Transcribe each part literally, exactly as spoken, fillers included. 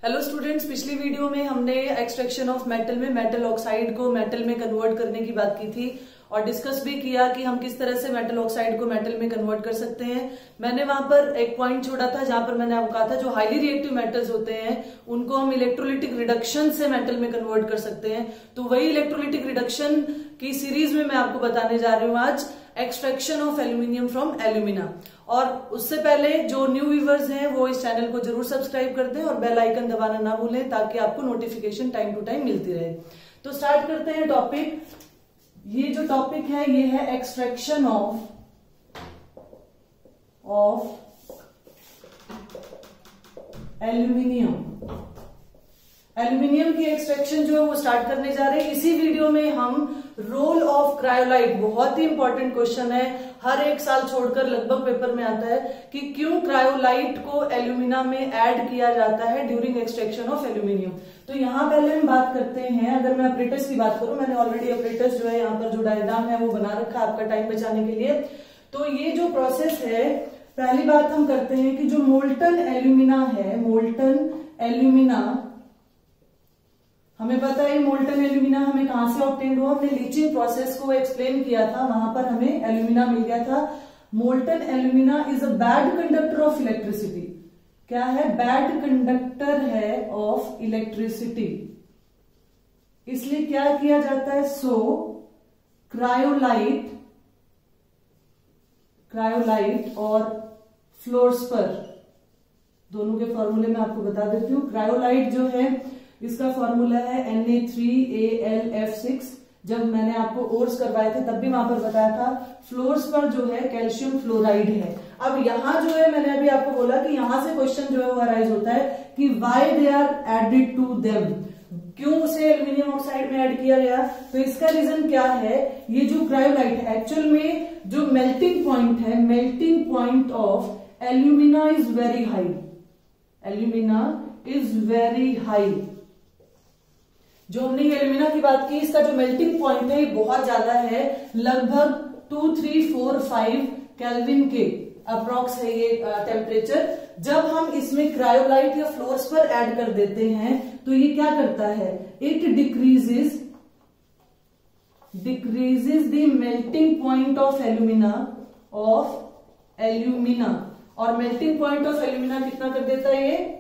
Hello students, पिछली video में हमने एक्सट्रैक्शन ऑफ मेटल में मेटल ऑक्साइड को मेटल में कन्वर्ट करने की बात की थी और डिस्कस भी किया कि हम किस तरह से मेटल ऑक्साइड को मेटल में कन्वर्ट कर सकते हैं। मैंने वहां पर एक पॉइंट छोड़ा था जहां पर मैंने आपको कहा था जो हाईली रिएक्टिव मेटल्स होते हैं उनको हम इलेक्ट्रोलिटिक रिडक्शन से मेटल में कन्वर्ट कर सकते हैं। तो वही इलेक्ट्रोलिटिक रिडक्शन की सीरीज में मैं आपको बताने जा रही हूँ आज extraction of aluminium from alumina. और उससे पहले जो न्यू व्यूअर्स हैं वो इस चैनल को जरूर सब्सक्राइब कर दें और बेल आइकन दबाना ना भूलें ताकि आपको नोटिफिकेशन टाइम टू टाइम मिलती रहे। तो स्टार्ट करते हैं टॉपिक। ये जो टॉपिक है ये है extraction of of aluminium. Aluminium की एक्सट्रैक्शन जो है वो स्टार्ट करने जा रहे हैं। इसी वीडियो में हम रोल ऑफ क्रायोलाइट, बहुत ही इंपॉर्टेंट क्वेश्चन है, हर एक साल छोड़कर लगभग पेपर में आता है कि क्यों क्रायोलाइट को एल्यूमिना में ऐड किया जाता है ड्यूरिंग एक्सट्रैक्शन ऑफ एल्यूमिनियम। तो यहां पहले हम बात करते हैं, अगर मैं अपरेटस की बात करूं, मैंने ऑलरेडी अपरेटस जो है यहाँ पर जो डायग्राम है वो बना रखा है आपका टाइम बचाने के लिए। तो ये जो प्रोसेस है, पहली बात हम करते हैं कि जो मोल्टन एल्यूमिना है, मोल्टन एल्यूमिना, हमें पता है मोल्टन एल्यूमिना हमें कहां से ऑब्टेन हुआ, हमने लीचिंग प्रोसेस को एक्सप्लेन किया था, वहां पर हमें एल्यूमिना मिल गया था। Molten alumina is a bad conductor of electricity. क्या है? बैड कंडक्टर है ऑफ इलेक्ट्रिसिटी। इसलिए क्या किया जाता है? सो क्रायोलाइट क्रायोलाइट और फ्लोर्सपर, दोनों के फॉर्मूले में आपको बता देती हूँ। क्रायोलाइट जो है इसका फॉर्मूला है N A three A L F six. जब मैंने आपको ओर्स करवाए थे तब भी वहां पर बताया था। फ्लोर्स पर जो है कैल्शियम फ्लोराइड है। अब यहां जो है मैंने अभी आपको बोला कि यहां से क्वेश्चन जो है वो अराइज होता है कि why they are added to them, क्यों उसे एल्यूमिनियम ऑक्साइड में ऐड किया गया। तो इसका रीजन क्या है? ये जो क्रायोलाइट है एक्चुअल में जो मेल्टिंग पॉइंट है, melting point of alumina is very high. Alumina is very high. जो हमने एल्यूमिना की बात की, इसका जो मेल्टिंग पॉइंट है ये बहुत ज्यादा है, लगभग two three four five kelvin के अप्रॉक्स है ये टेम्परेचर। जब हम इसमें क्रायोलाइट या फ्लोर्स पर ऐड कर देते हैं तो ये क्या करता है? It decreases decreases the melting point of alumina of alumina और मेल्टिंग पॉइंट ऑफ एल्यूमिना कितना कर देता है? ये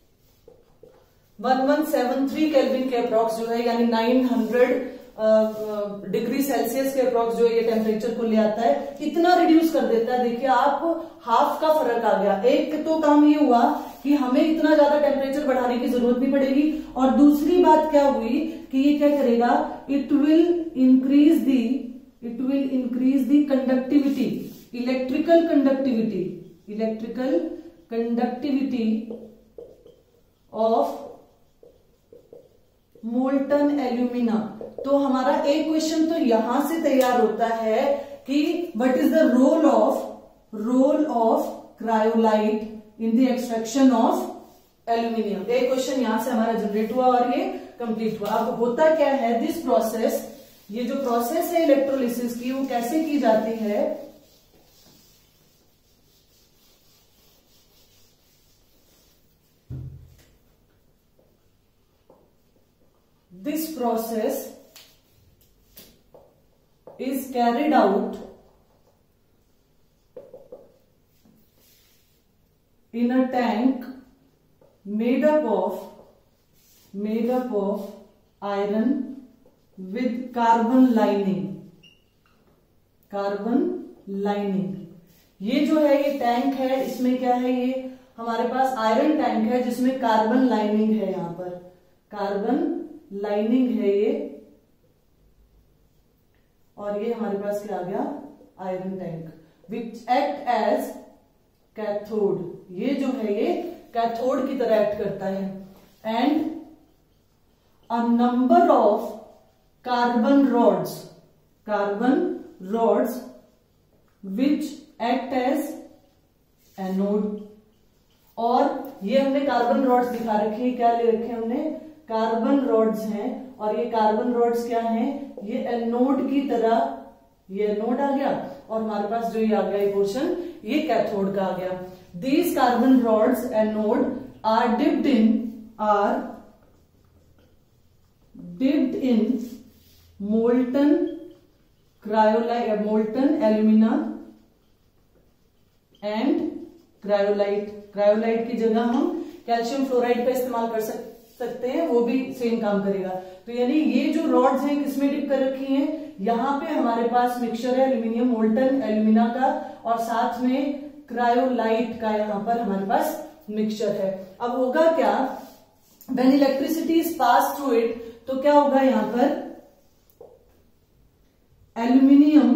ग्यारह सौ तिहत्तर केल्विन के अप्रॉक्स जो है, यानी नौ सौ डिग्री सेल्सियस के अप्रॉक्स जो ये टेम्परेचर को ले आता है, इतना रिड्यूस कर देता है। देखिए आप, हाफ का फर्क आ गया। एक तो काम ये हुआ कि हमें इतना ज्यादा टेम्परेचर बढ़ाने की जरूरत नहीं पड़ेगी, और दूसरी बात क्या हुई कि ये क्या करेगा? It will increase the it will increase the conductivity, electrical conductivity electrical conductivity of molten alumina. तो हमारा एक क्वेश्चन तो यहां से तैयार होता है कि what is the role of role of cryolite in the extraction of aluminium. एक क्वेश्चन यहां से हमारा जनरेट हुआ और ये कंप्लीट हुआ। अब होता क्या है? दिस प्रोसेस, ये जो प्रोसेस है इलेक्ट्रोलिसिस की, वो कैसे की जाती है? This process is carried out in a tank made up of made up of iron with carbon lining carbon lining। ये जो है ये टैंक है, इसमें क्या है? ये हमारे पास आयरन टैंक है जिसमें कार्बन लाइनिंग है। यहां पर कार्बन लाइनिंग है ये, और ये हमारे पास क्या आ गया? Iron tank which act as cathode. ये जो है ये कैथोड की तरह एक्ट करता है। And a number of carbon rods carbon rods which act as anode. और ये हमने कार्बन रॉड्स दिखा रखे, क्या ले रखे हमने? कार्बन रॉड्स हैं, और ये कार्बन रॉड्स क्या हैं? ये एनोड की तरह, ये एनोड आ गया, और हमारे पास जो ये आ गया ये पोर्शन, ये कैथोड का आ गया। These carbon rods anode are dipped in are dipped in molten cryolite molten alumina and cryolite. Cryolite की जगह हम कैल्शियम फ्लोराइड का इस्तेमाल कर सकते हैं, वो भी सेम काम करेगा। तो यानी ये जो रॉड्स हैं किसमें डिप कर रखी हैं, यहाँ पे हमारे पास मिक्सचर है एल्यूमिनियम मोल्टन एल्यूमिना का और साथ में क्रायोलाइट का यहाँ पर हमारे पास मिक्सचर है। अब होगा क्या, when electricity is pass through it, तो क्या होगा यहाँ पर एल्यूमिनियम,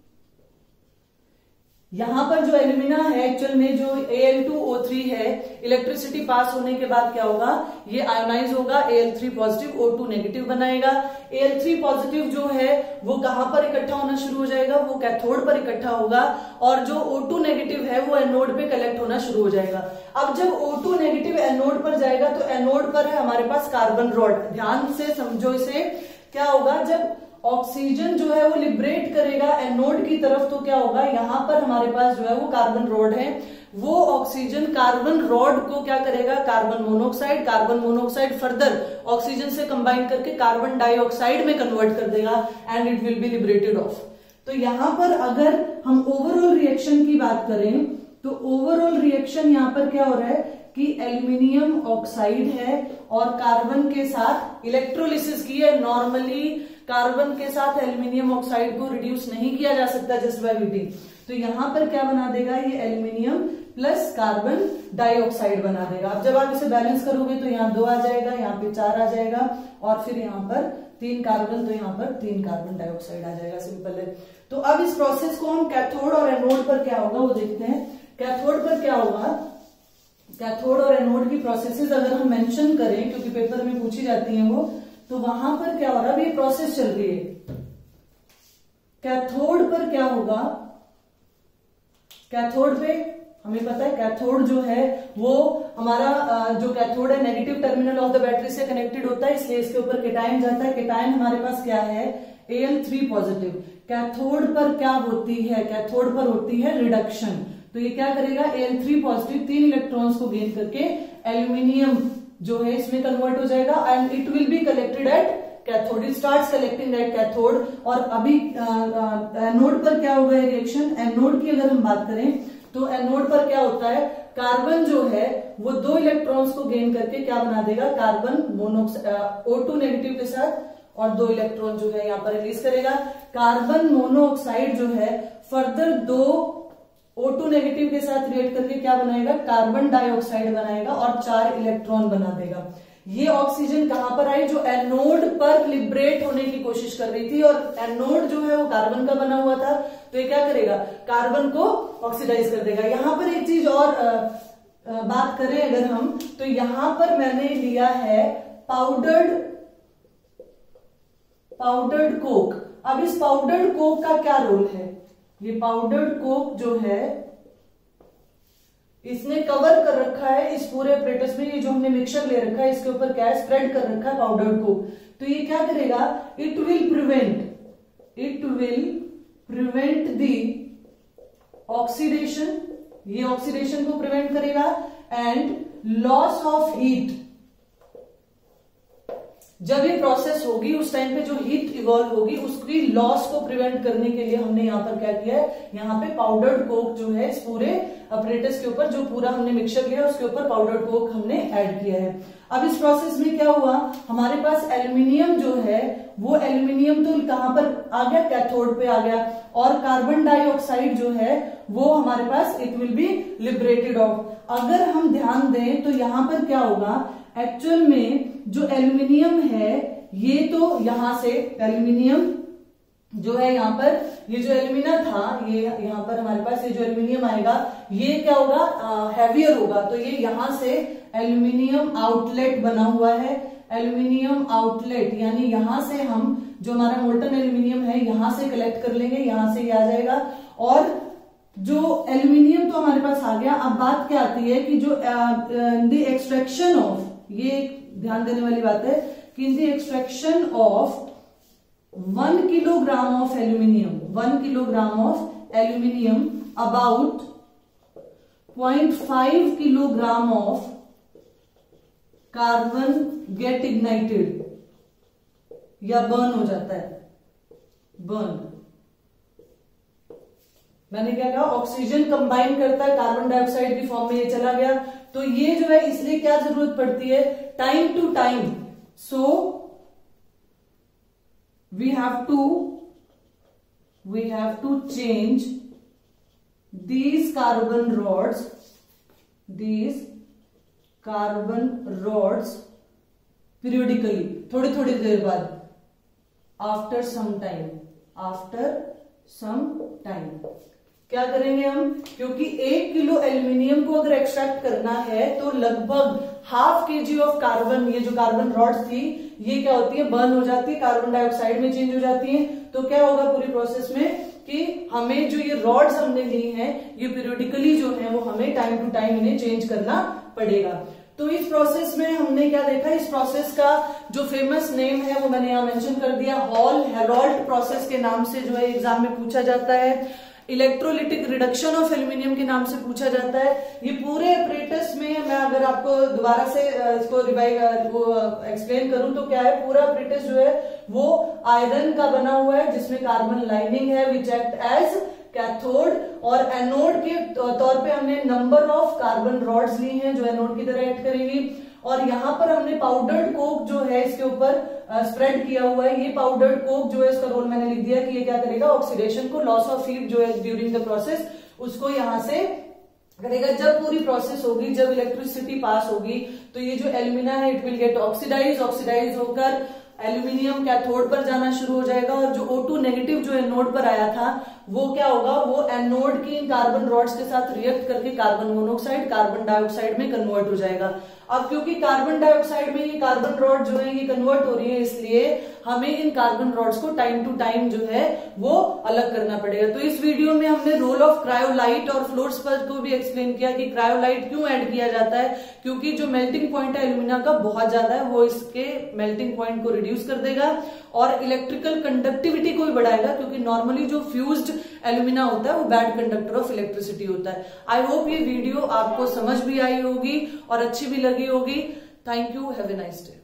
यहां पर जो एल्यूमिना है एक्चुअल में जो A L two O three है, इलेक्ट्रिसिटी पास होने के बाद क्या होगा, ये आयोनाइज होगा, A L three positive O two negative बनाएगा। ए एल थ्री पॉजिटिव जो है वो कहां पर इकट्ठा होना शुरू हो जाएगा, वो कैथोड पर इकट्ठा होगा और जो ओ टू नेगेटिव है वो एनोड पे कलेक्ट होना शुरू हो जाएगा। अब जब ओ टू नेगेटिव एनोड पर जाएगा तो एनोड पर है हमारे पास कार्बन रॉड। ध्यान से समझो इसे, क्या होगा जब ऑक्सीजन जो है वो लिबरेट करेगा एनोड की तरफ, तो क्या होगा यहां पर हमारे पास जो है वो कार्बन रॉड है, वो ऑक्सीजन कार्बन रॉड को क्या करेगा, carbon monoxide, carbon monoxide further oxygen से कंबाइन करके कार्बन डाइऑक्साइड में कन्वर्ट कर देगा and it will be liberated off. तो यहां पर अगर हम ओवरऑल रिएक्शन की बात करें तो ओवरऑल रिएक्शन यहां पर क्या हो रहा है कि एल्यूमिनियम ऑक्साइड है और कार्बन के साथ इलेक्ट्रोलिसिस की है। नॉर्मली कार्बन के साथ एल्यूमिनियम ऑक्साइड को रिड्यूस नहीं किया जा सकता जस्ट बाय हीटिंग, तो यहां पर क्या बना देगा, ये एल्यूमिनियम प्लस कार्बन डाइऑक्साइड बना देगा। अब जब आप इसे बैलेंस करोगे तो यहाँ दो आ जाएगा, यहाँ पे चार आ जाएगा और फिर यहाँ पर तीन कार्बन, तो यहाँ पर तीन कार्बन डाइऑक्साइड आ जाएगा। सिंपल है। तो अब इस प्रोसेस को हम कैथोड और एनोड पर क्या होगा वो देखते हैं। कैथोड पर क्या होगा, कैथोड और एनोड की प्रोसेसेस अगर हम मेंशन करें, क्योंकि पेपर में पूछी जाती हैं वो, तो वहां पर क्या हो रहा है, ये प्रोसेस चल रही है। कैथोड पर क्या होगा, कैथोड पे हमें पता है कैथोड जो है वो हमारा जो कैथोड है negative terminal of the battery से कनेक्टेड होता है, इसलिए इसके ऊपर केटायन जाता है। केटायन हमारे पास क्या है, A L three positive. Cathode पर क्या होती है, कैथोड पर होती है रिडक्शन। तो ये क्या करेगा, ए एल थ्री पॉजिटिव तीन इलेक्ट्रॉन्स को गेन करके एल्यूमिनियम जो है इसमें कन्वर्ट हो जाएगा and it will be collected at cathode, it starts collecting at cathode. और अभी एनोड पर क्या होगा रिएक्शन, एनोड की अगर हम बात करें तो एनोड पर क्या होता है, कार्बन जो है वो दो इलेक्ट्रॉन्स को गेन करके क्या बना देगा, carbon monoxide O two negative के साथ और दो इलेक्ट्रॉन जो है यहाँ पर रिलीज करेगा। कार्बन मोनोऑक्साइड जो है फर्दर दो ओ टू नेगेटिव के साथ रिएक्ट करके क्या बनाएगा, कार्बन डाइऑक्साइड बनाएगा और चार इलेक्ट्रॉन बना देगा। ये ऑक्सीजन कहां पर आई, जो एनोड पर लिबरेट होने की कोशिश कर रही थी और एनोड जो है वो कार्बन का बना हुआ था, तो ये क्या करेगा, कार्बन को ऑक्सीडाइज कर देगा। यहां पर एक चीज और आ, आ, बात करें अगर हम, तो यहां पर मैंने लिया है पाउडर्ड पाउडर्ड कोक। अब इस पाउडर्ड कोक का क्या रोल है, ये पाउडर्ड कोक जो है इसने कवर कर रखा है इस पूरे अपरेटस में, ये जो हमने मिक्सचर ले रखा है इसके ऊपर क्या है, स्प्रेड कर रखा है पाउडर्ड कोक। तो ये क्या करेगा, it will prevent it will prevent the oxidation, ये ऑक्सीडेशन को प्रिवेंट करेगा एंड लॉस ऑफ हीट। जब ये प्रोसेस होगी उस टाइम पे जो हीट इवॉल्व होगी उसकी लॉस को प्रिवेंट करने के लिए हमने यहाँ पर क्या किया है, यहाँ पे पाउडर्ड कोक जो है इस पूरे अपरेटस के ऊपर, जो पूरा हमने मिक्सचर लिया उसके ऊपर पाउडर्ड कोक हमने ऐड किया है। अब इस प्रोसेस में क्या हुआ, हमारे पास एल्यूमिनियम जो है वो एल्यूमिनियम तो कहां पर आ गया, कैथोड पे आ गया, और कार्बन डाइऑक्साइड जो है वो हमारे पास it will be liberated off. अगर हम ध्यान दें तो यहां पर क्या होगा, एक्चुअल में जो एल्यूमिनियम है ये तो यहां से एल्यूमिनियम जो है यहाँ पर, ये जो एल्यूमिना था ये यहाँ पर हमारे पास ये जो एल्यूमिनियम आएगा ये क्या होगा, हैवियर होगा, तो ये यहां से एल्यूमिनियम आउटलेट बना हुआ है। एल्यूमिनियम आउटलेट यानी यहां से हम जो हमारा मोल्टन एल्यूमिनियम है यहां से कलेक्ट कर लेंगे, यहां से ये आ जाएगा और जो एल्यूमिनियम तो हमारे पास आ गया। अब बात क्या आती है कि जो द एक्सट्रैक्शन ऑफ, ये ध्यान देने वाली बात है कि in the extraction of one kilogram of aluminium one kilogram of aluminium about point five kilogram of carbon get ignited या बर्न हो जाता है, बर्न। मैंने क्या कहा, ऑक्सीजन कंबाइन करता है कार्बन डाइऑक्साइड की फॉर्म में, ये चला गया। तो ये जो है इसलिए क्या जरूरत पड़ती है, time to time. So we have to we have to change these carbon rods these carbon rods periodically, थोड़ी थोड़ी देर बाद, after some time after some time क्या करेंगे हम, क्योंकि एक किलो एल्यूमिनियम को अगर एक्सट्रैक्ट करना है तो लगभग हाफ के जी ऑफ कार्बन, ये जो कार्बन रॉड्स थी ये क्या होती है, बर्न हो जाती है, कार्बन डाइऑक्साइड में चेंज हो जाती है। तो क्या होगा पूरी प्रोसेस में कि हमें जो ये रॉड्स हमने ली हैं ये पीरियोडिकली जो है वो हमें टाइम टू टाइम इन्हें चेंज करना पड़ेगा। तो इस प्रोसेस में हमने क्या देखा, इस प्रोसेस का जो फेमस नेम है वो मैंने यहाँ मेंशन कर दिया, हॉल हेरोल्ड प्रोसेस के नाम से जो है एग्जाम में पूछा जाता है। इलेक्ट्रोलिटिक रिडक्शन ऑफ एल्यूमिनियम के नाम से पूछा जाता है। ये पूरे अपरेटस में मैं अगर आपको दोबारा से इसको रिवाइव एक्सप्लेन करूं तो क्या है, पूरा अपरेटस जो है वो आयरन का बना हुआ है जिसमें कार्बन लाइनिंग है विच एक्ट एज कैथोड, और एनोड के तौर पे हमने नंबर ऑफ कार्बन रॉड्स ली हैं जो एनोड की तरह एक्ट करेंगी। और यहाँ पर हमने पाउडर्ड कोक जो है इसके ऊपर स्प्रेड किया हुआ है। ये पाउडर्ड कोक जो है इसका रोल मैंने लिख दिया कि ये क्या करेगा, ऑक्सीडेशन को, लॉस ऑफ हीट जो है ड्यूरिंग द प्रोसेस उसको यहां से करेगा। जब पूरी प्रोसेस होगी, जब इलेक्ट्रिसिटी पास होगी तो ये जो एल्यूमिना है it will get oxidise, oxidise होकर एल्यूमिनियम कैथोड पर जाना शुरू हो जाएगा, और जो O टू नेगेटिव जो एनोड पर आया था वो क्या होगा, वो एनोड की कार्बन रॉड्स के साथ रिएक्ट करके कार्बन मोनोऑक्साइड कार्बन डाइऑक्साइड में कन्वर्ट हो जाएगा। अब क्योंकि कार्बन डाइऑक्साइड में ये कार्बन रॉड जो है ये कन्वर्ट हो रही है, इसलिए हमें इन कार्बन रॉड्स को टाइम टू टाइम जो है वो अलग करना पड़ेगा। तो इस वीडियो में हमने रोल ऑफ क्रायोलाइट और फ्लोरस्पर को भी एक्सप्लेन किया कि क्रायोलाइट क्यों ऐड किया जाता है, क्योंकि जो मेल्टिंग पॉइंट है एल्यूमिना का बहुत ज्यादा है, वो इसके मेल्टिंग पॉइंट को रिड्यूस कर देगा और इलेक्ट्रिकल कंडक्टिविटी को भी बढ़ाएगा, क्योंकि नॉर्मली जो फ्यूज्ड एल्यूमिना होता है वो बैड कंडक्टर ऑफ इलेक्ट्रिसिटी होता है। आई होप ये वीडियो आपको समझ भी आई होगी और अच्छी भी लगी होगी। Thank you, have a nice day.